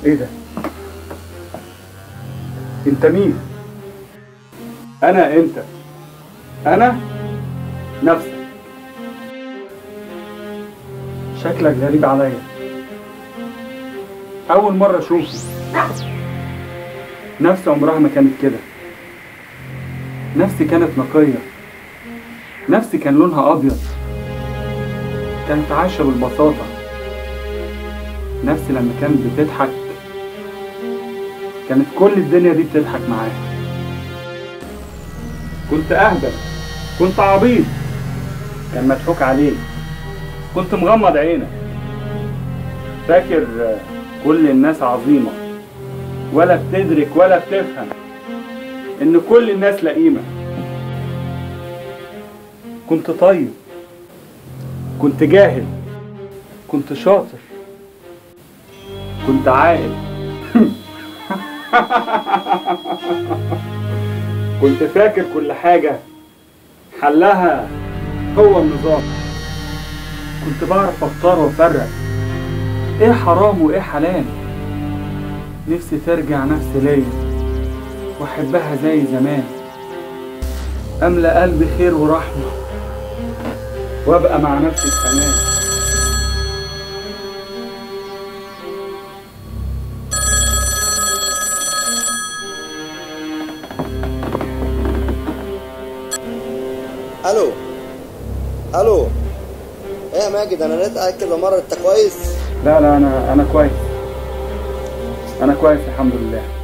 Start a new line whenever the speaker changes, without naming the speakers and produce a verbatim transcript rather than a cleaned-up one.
ايه ده؟ انت مين؟ انا انت انا نفسك. شكلك غريب عليا، اول مرة اشوفك. نفسي عمرها ما كانت كده. نفسي كانت نقية، نفسي كان لونها ابيض، كانت عايشة بالبساطة. نفسي لما كانت بتضحك كانت كل الدنيا دي بتضحك معاها. كنت اهبل، كنت عبيط، كان مضحوك عليك، كنت مغمض عينك، فاكر كل الناس عظيمة، ولا بتدرك ولا بتفهم ان كل الناس لئيمة. كنت طيب، كنت جاهل، كنت شاطر، كنت عاقل. كنت فاكر كل حاجة حلها هو النظام. كنت بعرف اختار وافرق ايه حرام وايه حلال. نفسي ترجع نفسي ليا واحبها زي زمان، املى قلبي خير ورحمة وابقى مع نفسي في امان.
الو الو ايه يا ماجد، انا لقيت قاعد كده مره. انت كويس؟
لا لا انا انا كويس، انا كويس الحمد لله.